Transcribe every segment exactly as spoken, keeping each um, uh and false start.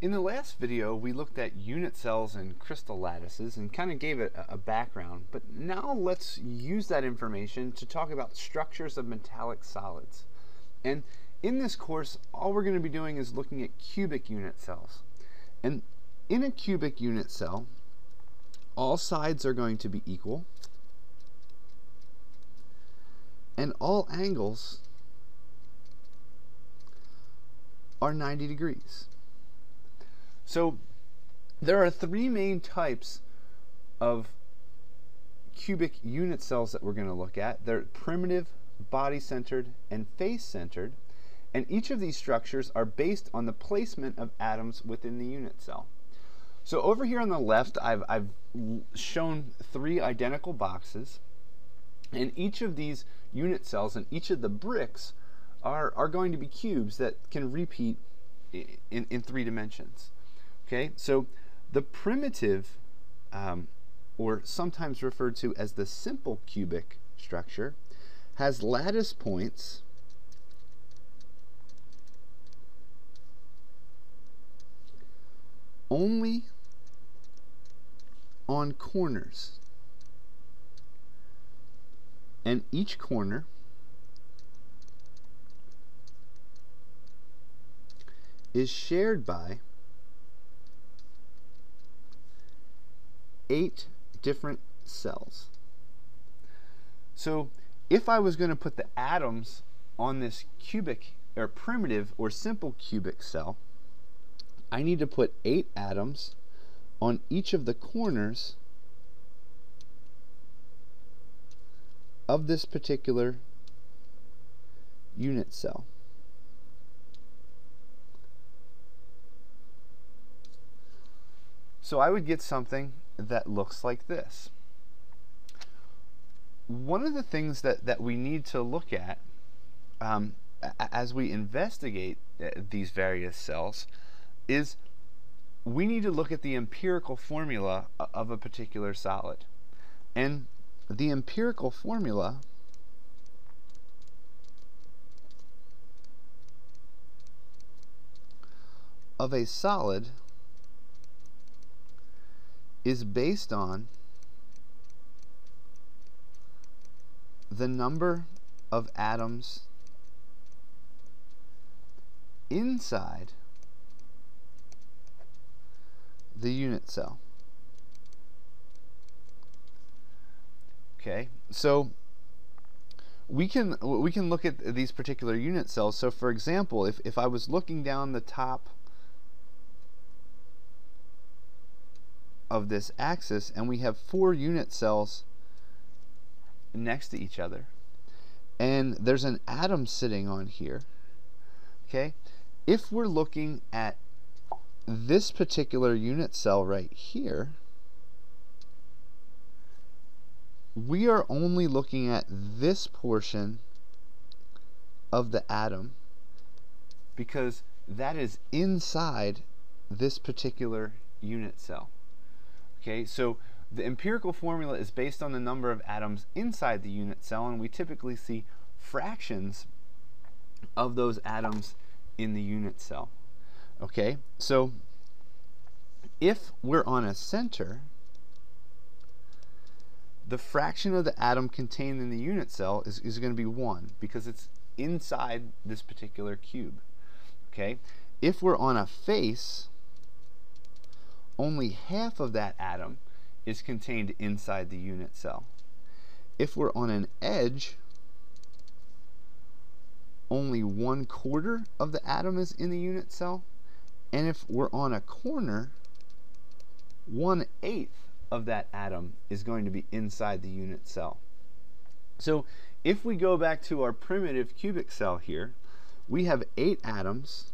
In the last video, we looked at unit cells and crystal lattices and kind of gave it a, a background, but now let's use that information to talk about structures of metallic solids. And in this course, all we're going to be doing is looking at cubic unit cells. And in a cubic unit cell, all sides are going to be equal, and all angles are ninety degrees. So there are three main types of cubic unit cells that we're going to look at. They're primitive, body-centered, and face-centered, and each of these structures are based on the placement of atoms within the unit cell. So over here on the left, I've, I've shown three identical boxes, and each of these unit cells and each of the bricks are, are going to be cubes that can repeat in, in three dimensions. Okay, so the primitive, um, or sometimes referred to as the simple cubic structure, has lattice points only on corners, and each corner is shared by eight different cells. So if I was going to put the atoms on this cubic or primitive or simple cubic cell, I need to put eight atoms on each of the corners of this particular unit cell. So I would get something that looks like this. One of the things that, that we need to look at um, as we investigate uh, these various cells is we need to look at the empirical formula of a particular solid. And the empirical formula of a solid is based on the number of atoms inside the unit cell. Okay, so we can we can look at these particular unit cells. So for example, if, if I was looking down the top of this axis and we have four unit cells next to each other, and there's an atom sitting on here, okay, if we're looking at this particular unit cell right here, we are only looking at this portion of the atom because that is inside this particular unit cell. Okay, so the empirical formula is based on the number of atoms inside the unit cell, and we typically see fractions of those atoms in the unit cell. Okay, so if we're on a center, the fraction of the atom contained in the unit cell is, is going to be one because it's inside this particular cube. Okay, if we're on a face, only half of that atom is contained inside the unit cell. If we're on an edge, only one quarter of the atom is in the unit cell. And if we're on a corner, one eighth of that atom is going to be inside the unit cell. So if we go back to our primitive cubic cell here, we have eight atoms,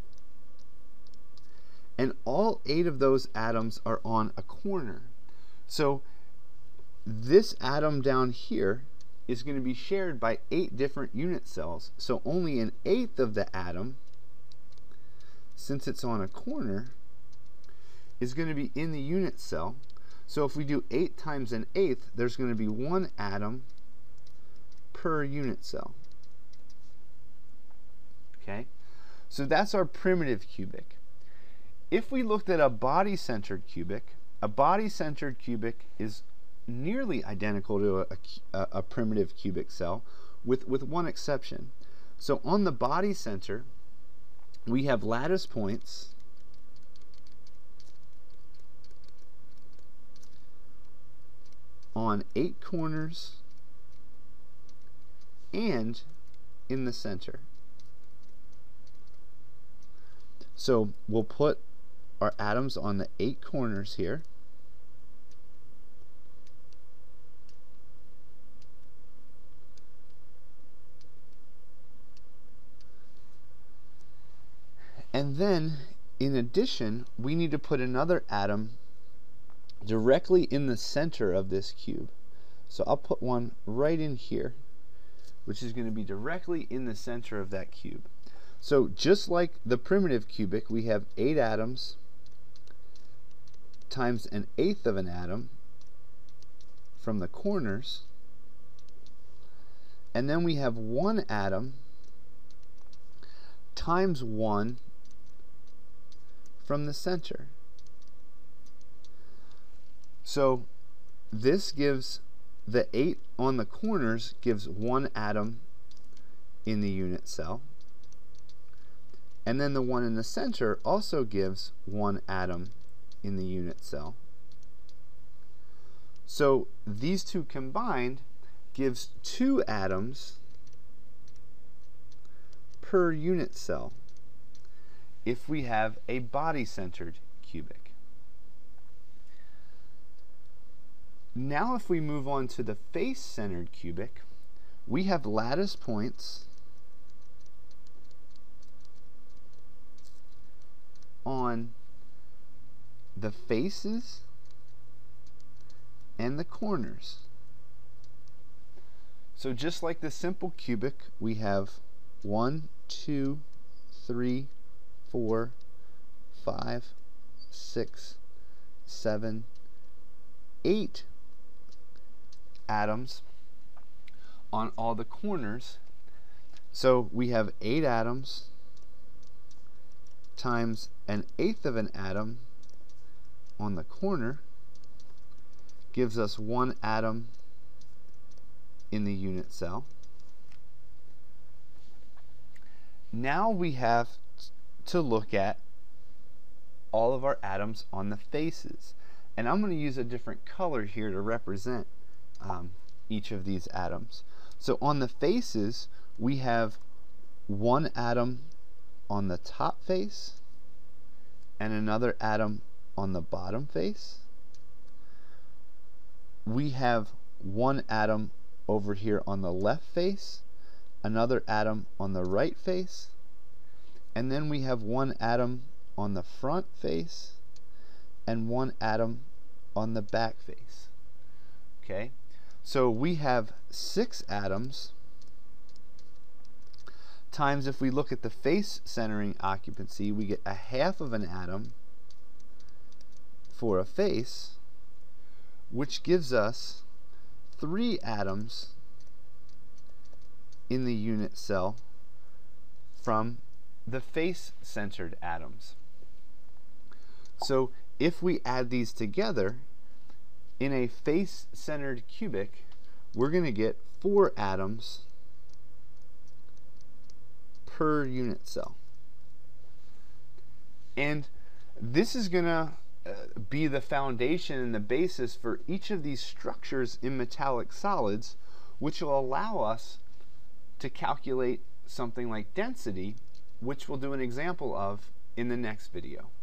and all eight of those atoms are on a corner. So this atom down here is going to be shared by eight different unit cells. So only an eighth of the atom, since it's on a corner, is going to be in the unit cell. So if we do eight times an eighth, there's going to be one atom per unit cell. Okay, so that's our primitive cubic. if we looked at a body-centered cubic, a body-centered cubic is nearly identical to a, a, a primitive cubic cell, with, with one exception. So on the body center, we have lattice points on eight corners and in the center. So we'll put our atoms on the eight corners here. And then, in addition, we need to put another atom directly in the center of this cube. So I'll put one right in here, which is going to be directly in the center of that cube. So just like the primitive cubic, we have eight atoms times an eighth of an atom from the corners, and then we have one atom times one from the center. So this gives the eight on the corners gives one atom in the unit cell, and then the one in the center also gives one atom in the unit cell. So these two combined gives two atoms per unit cell if we have a body-centered cubic. Now if we move on to the face-centered cubic, we have lattice points on the faces and the corners. So just like the simple cubic, we have one, two, three, four, five, six, seven, eight atoms on all the corners. So we have eight atoms times an eighth of an atom on the corner gives us one atom in the unit cell. Now we have to look at all of our atoms on the faces, and I'm going to use a different color here to represent um, each of these atoms. So on the faces, we have one atom on the top face and another atom on the bottom face. We have one atom over here on the left face, another atom on the right face, and then we have one atom on the front face and one atom on the back face. Okay, so we have six atoms times, if we look at the face centering occupancy, we get a half of an atom for a face, which gives us three atoms in the unit cell from the face-centered atoms. So if we add these together, in a face-centered cubic, we're going to get four atoms per unit cell. And this is going to uh, be the foundation and the basis for each of these structures in metallic solids, which will allow us to calculate something like density, which we'll do an example of in the next video.